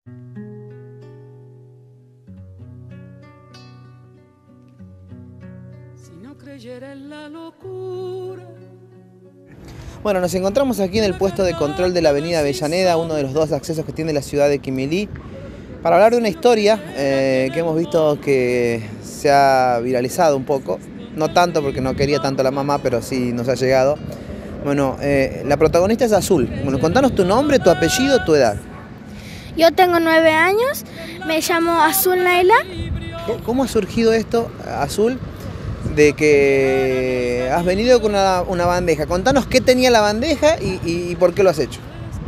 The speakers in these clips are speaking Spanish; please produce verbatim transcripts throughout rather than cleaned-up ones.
Si no creyera en la locura. Bueno, nos encontramos aquí en el puesto de control de la avenida Avellaneda, uno de los dos accesos que tiene la ciudad de Quimilí, para hablar de una historia eh, que hemos visto que se ha viralizado un poco, no tanto porque no quería tanto la mamá, pero sí nos ha llegado. Bueno, eh, la protagonista es Azul. Bueno, contanos tu nombre, tu apellido, tu edad. Yo tengo nueve años, me llamo Azul Naila. ¿Cómo ha surgido esto, Azul, de que has venido con una, una bandeja? Contanos qué tenía la bandeja y, y, y por qué lo has hecho.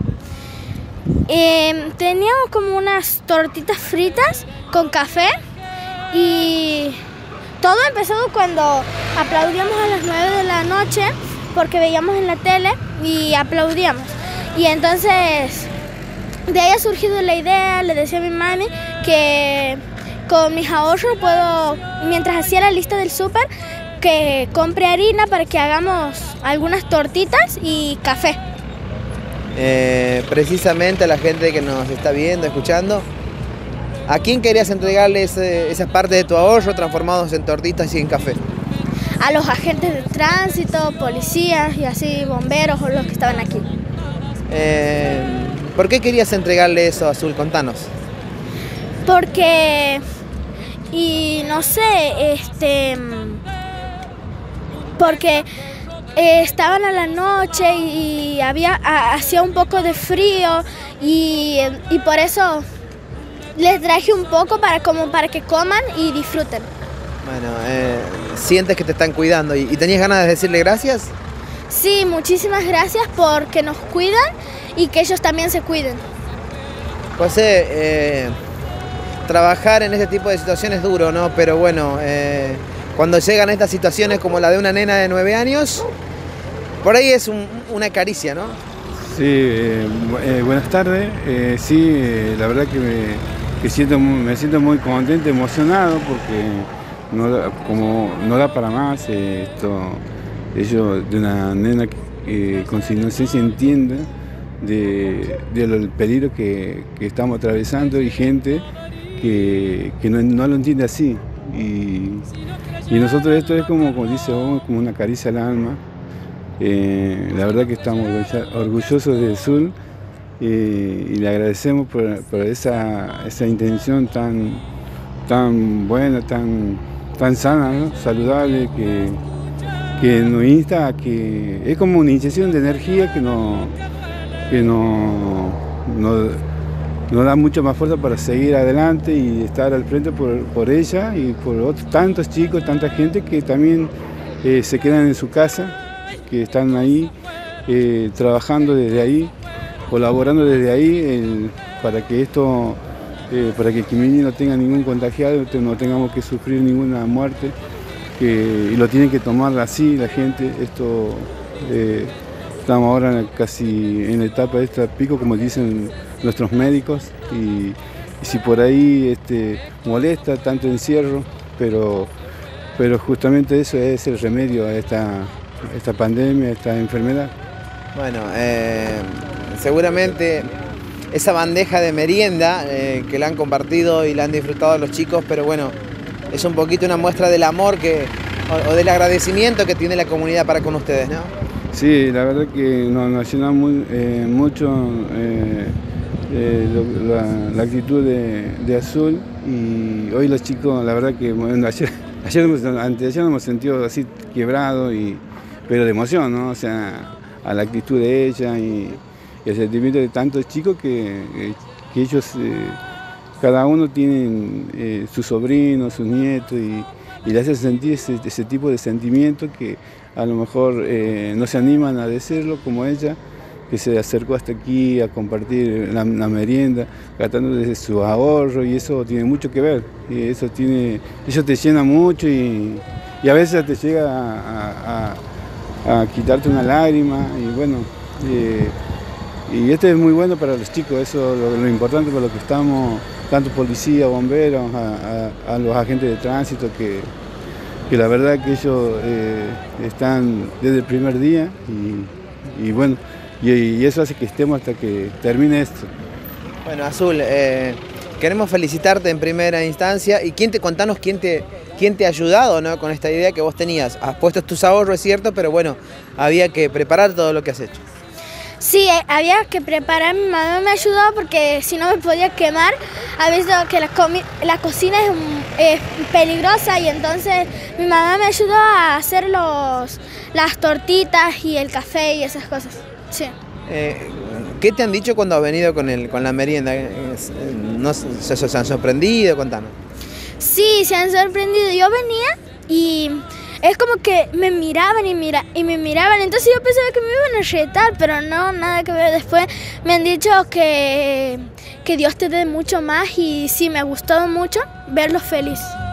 Eh, teníamos como unas tortitas fritas con café y todo empezó cuando aplaudíamos a las nueve de la noche porque veíamos en la tele y aplaudíamos. Y entonces de ahí ha surgido la idea, le decía a mi mami que con mis ahorros puedo, mientras hacía la lista del súper, que compre harina para que hagamos algunas tortitas y café. Eh, precisamente a la gente que nos está viendo, escuchando, ¿a quién querías entregarle ese, esas partes de tu ahorro transformados en tortitas y en café? A los agentes de tránsito, policías y así, bomberos o los que estaban aquí. Eh, ¿Por qué querías entregarle eso, Azul? Contanos. Porque, y no sé, este, porque eh, estaban a la noche y había, hacía un poco de frío y, y por eso les traje un poco para, como para que coman y disfruten. Bueno, eh, ¿sientes que te están cuidando y, y tenías ganas de decirle gracias? Sí, muchísimas gracias porque nos cuidan y que ellos también se cuiden. José, eh, trabajar en este tipo de situaciones es duro, ¿no? Pero bueno, eh, cuando llegan estas situaciones como la de una nena de nueve años, por ahí es un, una caricia, ¿no? Sí, eh, eh, buenas tardes. Eh, sí, eh, la verdad que, me, que siento, me siento muy contento, emocionado, porque no, como no da para más, eh, esto, ellos de una nena que eh, con su inocencia entienda de, de lo, el peligro que, que estamos atravesando y gente que, que no, no lo entiende así. Y, y nosotros esto es como, como dice vos, como una caricia al alma. Eh, la verdad que estamos orgullosos de Azul eh, y le agradecemos por, por esa, esa intención tan, tan buena, tan, tan sana, ¿no? Saludable, que, que nos insta a que es como una inyección de energía que nos que no, no, nos da mucha más fuerza para seguir adelante y estar al frente por, por ella y por otros, tantos chicos, tanta gente que también eh, se quedan en su casa, que están ahí eh, trabajando desde ahí, colaborando desde ahí el, para que esto, eh, para que Quimilí no tenga ningún contagiado, no tengamos que sufrir ninguna muerte, que, y lo tienen que tomar así la gente. Esto eh, estamos ahora casi en la etapa de este pico, como dicen nuestros médicos, y, y si por ahí este, molesta tanto encierro, pero, pero justamente eso es el remedio a esta esta pandemia, esta enfermedad. Bueno, eh, seguramente esa bandeja de merienda eh, que la han compartido y la han disfrutado los chicos, pero bueno, es un poquito una muestra del amor que, o, o del agradecimiento que tiene la comunidad para con ustedes, ¿no? Sí, la verdad que nos, nos llena muy, eh, mucho eh, eh, lo, la, la actitud de, de Azul, y hoy los chicos, la verdad que bueno, ayer, ayer, antes, ayer nos hemos sentido así quebrados, y pero de emoción, ¿no? O sea, a la actitud de ella y, y el sentimiento de tantos chicos que, que ellos, eh, cada uno tiene eh, sus sobrinos, sus nietos, y, y le hace sentir ese, ese tipo de sentimiento que a lo mejor eh, no se animan a decirlo, como ella, que se acercó hasta aquí a compartir la, la merienda, gastando desde su ahorro, y eso tiene mucho que ver, y eso, tiene, eso te llena mucho y, y a veces te llega a, a a quitarte una lágrima, y bueno, eh, y este es muy bueno para los chicos, eso es lo, lo importante para lo que estamos, tanto policía, bomberos, a, a, a los agentes de tránsito, que, que la verdad que ellos eh, están desde el primer día, y, y bueno, y, y eso hace que estemos hasta que termine esto. Bueno, Azul, eh, queremos felicitarte en primera instancia y quién te, contanos quién te, quién te ha ayudado, ¿no?, con esta idea que vos tenías. Has puesto tus ahorros, es cierto, pero bueno, había que preparar todo lo que has hecho. Sí, eh, había que preparar, mi mamá me ayudó porque si no me podía quemar. Ha visto que la, la cocina es, es peligrosa y entonces mi mamá me ayudó a hacer los, las tortitas y el café y esas cosas. Sí. Eh, ¿Qué te han dicho cuando has venido con, el, con la merienda? ¿No, se, se han sorprendido? Contanos. Sí, se han sorprendido. Yo venía y es como que me miraban y, mira, y me miraban, entonces yo pensaba que me iban a retar, pero no, nada que ver. Después me han dicho que, que Dios te dé mucho más y sí, me ha gustado mucho verlos felices.